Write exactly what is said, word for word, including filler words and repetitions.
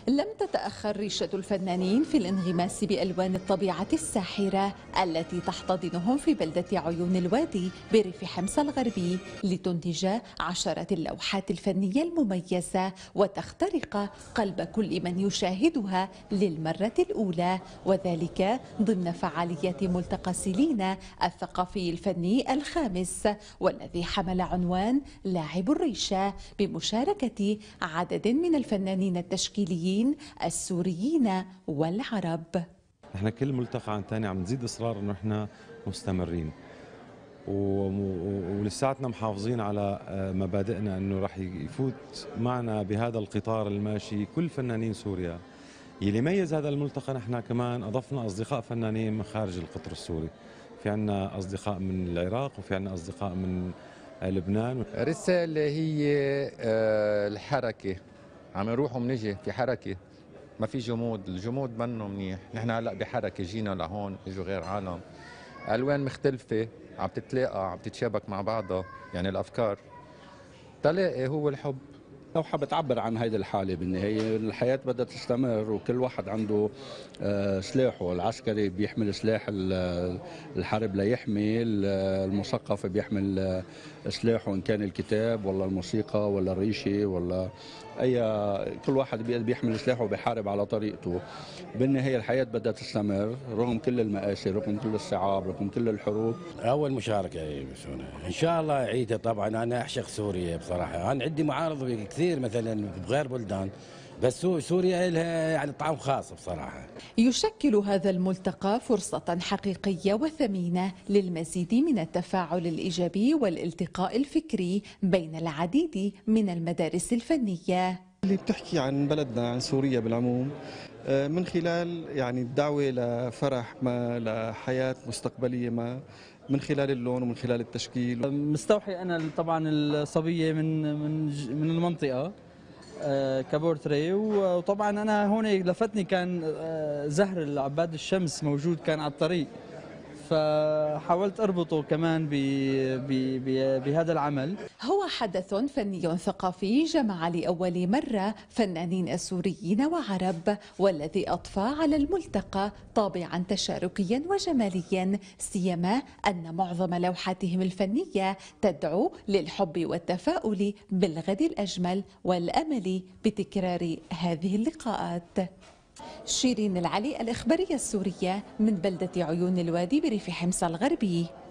لم تتأخر ريشة الفنانين في الانغماس بألوان الطبيعة الساحرة التي تحتضنهم في بلدة عيون الوادي بريف حمص الغربي لتنتج عشرات اللوحات الفنية المميزة وتخترق قلب كل من يشاهدها للمرة الأولى، وذلك ضمن فعاليات ملتقى سيلينا الثقافي الفني الخامس والذي حمل عنوان لاعب الريشة بمشاركة عدد من الفنانين التشكيليين السوريين والعرب. احنا كل ملتقى عن ثاني عم نزيد اصرار انه احنا مستمرين ولساتنا محافظين على مبادئنا انه راح يفوت معنا بهذا القطار الماشي كل فنانين سوريا. يلي يميز هذا الملتقى نحن كمان اضفنا اصدقاء فنانين من خارج القطر السوري. في عندنا اصدقاء من العراق وفي عندنا اصدقاء من لبنان. الرسالة هي الحركة، عم نروح ومنجي في حركة، ما في جمود، الجمود منه منيح، نحن هلا بحركة، جينا لهون اجوا غير عالم، ألوان مختلفة عم تتلاقى عم تتشابك مع بعضها، يعني الأفكار تلاقي هو الحب. لوحة بتعبر عن هيدي الحالة بالنهاية، الحياة بدها تستمر وكل واحد عنده سلاحه، العسكري بيحمل سلاح الحرب ليحمي، المثقف بيحمل سلاحه إن كان الكتاب ولا الموسيقى ولا الريشة ولا أي، كل واحد بيحمل سلاحه وبيحارب على طريقته. بالنهاية الحياة بدها تستمر رغم كل المآسي، رغم كل الصعاب، رغم كل الحروب. أول مشاركة إن شاء الله عيدها. طبعا أنا أعشق سوريا بصراحة، أنا عندي معارض كثير مثلا بغير بلدان، بس سوريا لها يعني طعم خاص بصراحة. يشكل هذا الملتقى فرصة حقيقية وثمينة للمزيد من التفاعل الإيجابي والالتقاء الفكري بين العديد من المدارس الفنية اللي بتحكي عن بلدنا، عن سوريا بالعموم، من خلال يعني الدعوة لفرح ما، لحياة مستقبلية ما، من خلال اللون ومن خلال التشكيل. مستوحي أنا طبعا الصبية من من من المنطقة كبورتري، وطبعا انا هون لفتني كان زهر العباد الشمس موجود كان على الطريق، فحاولت اربطه كمان بهذا العمل. هو حدث فني ثقافي جمع لأول مرة فنانين سوريين وعرب، والذي أضفى على الملتقى طابعا تشاركيا وجماليا، سيما أن معظم لوحاتهم الفنية تدعو للحب والتفاؤل بالغد الأجمل والأمل بتكرار هذه اللقاءات. شيرين العلي، الإخبارية السورية من بلدة عيون الوادي بريف حمص الغربي.